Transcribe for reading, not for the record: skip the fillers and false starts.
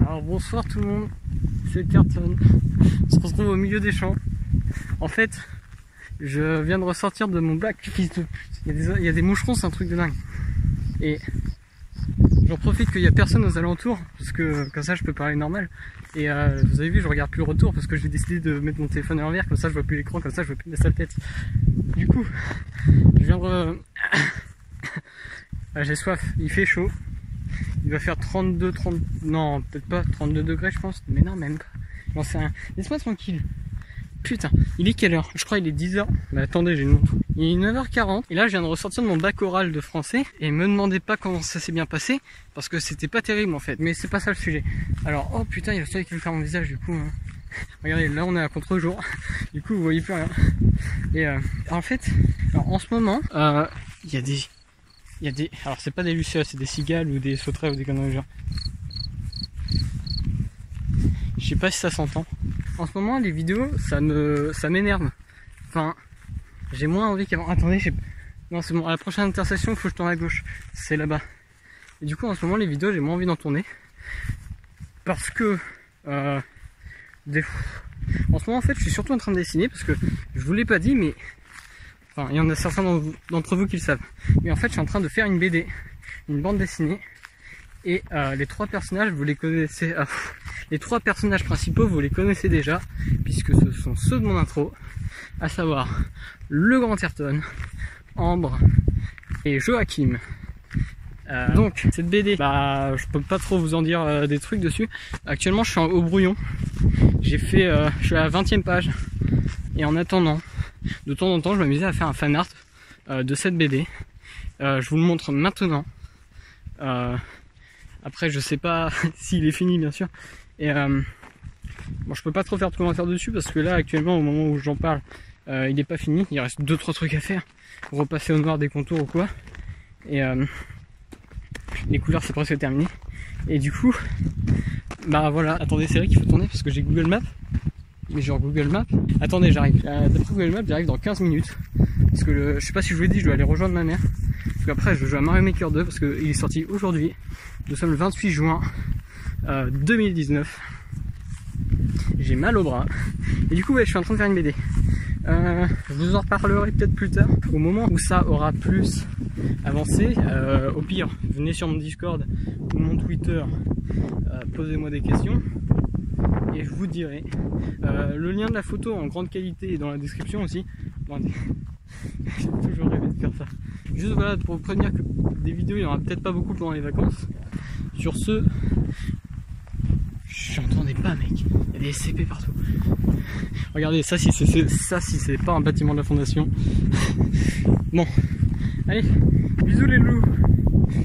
Alors bonsoir tout le monde, c'est Carton. On se retrouve au milieu des champs. En fait, je viens de ressortir de mon bac, fils de pute. Il y a des moucherons, c'est un truc de dingue. Et j'en profite qu'il n'y a personne aux alentours, parce que comme ça je peux parler normal. Et vous avez vu, je regarde plus le retour parce que j'ai décidé de mettre mon téléphone à l'envers, comme ça je vois plus l'écran, comme ça je vois plus ma sale tête. Du coup, je viens de... j'ai soif, il fait chaud. Il va faire 32, 30... Non, peut-être pas, 32 degrés je pense. Mais non, même pas. J'en sais rien. Laisse-moi tranquille. Putain, il est quelle heure? Je crois qu'il est 10h. Mais attendez, j'ai une montre. Il est 9h40. Et là, je viens de ressortir de mon bac oral de français. Et me demandez pas comment ça s'est bien passé. Parce que c'était pas terrible en fait. Mais c'est pas ça le sujet. Alors, oh putain, il y a le soleil qui me fait mon visage du coup. Hein. Regardez, là on est à contre-jour. Du coup, vous voyez plus rien. Et en fait, alors, en ce moment, il y a des... Alors c'est pas des lucioles, c'est des cigales ou des sauterelles ou des conneries genre. Je sais pas si ça s'entend. En ce moment les vidéos ça m'énerve. Enfin, j'ai moins envie qu'avant. Attendez, non c'est bon, à la prochaine intersection il faut que je tourne à gauche. C'est là-bas. Et du coup en ce moment les vidéos j'ai moins envie d'en tourner. Parce que en ce moment en fait je suis surtout en train de dessiner parce que je vous l'ai pas dit mais. Enfin, il y en a certains d'entre vous qui le savent. Mais en fait, je suis en train de faire une BD, une bande dessinée. Et les trois personnages, vous les connaissez. Les trois personnages principaux, vous les connaissez déjà, puisque ce sont ceux de mon intro, à savoir le grand Ayrton, Ambre et Joachim. Donc, cette BD, bah, je peux pas trop vous en dire des trucs dessus. Actuellement, je suis au brouillon. Je suis à la 20e page. Et en attendant, de temps en temps, je m'amusais à faire un fan art de cette BD. Je vous le montre maintenant. Après, je sais pas s'il est fini, bien sûr. Et bon, je peux pas trop faire de commentaires dessus parce que là, actuellement, au moment où j'en parle, il n'est pas fini. Il reste 2-3 trucs à faire. Repasser au noir des contours ou quoi. Et les couleurs, c'est presque terminé. Et du coup, bah voilà. Attendez, c'est vrai qu'il faut tourner parce que j'ai Google Maps. Mais genre Google Maps. Attendez, j'arrive. D'après Google Maps, j'arrive dans 15 minutes. Parce que je sais pas si je vous l'ai dit, je dois aller rejoindre ma mère. Parce qu'après, je joue à Mario Maker 2 parce qu'il est sorti aujourd'hui. Nous sommes le 28 juin 2019. J'ai mal au bras. Et du coup, ouais, je suis en train de faire une BD. Je vous en reparlerai peut-être plus tard. Au moment où ça aura plus avancé. Au pire, venez sur mon Discord ou mon Twitter. Posez-moi des questions. Et je vous dirai. Le lien de la photo en grande qualité est dans la description aussi. J'ai toujours rêvé de faire ça. Juste voilà pour vous prévenir que des vidéos il n'y en aura peut-être pas beaucoup pendant les vacances. Sur ce, j'entendais pas mec, il y a des SCP partout. Regardez ça si c'est pas un bâtiment de la fondation. Bon, allez, bisous les loups.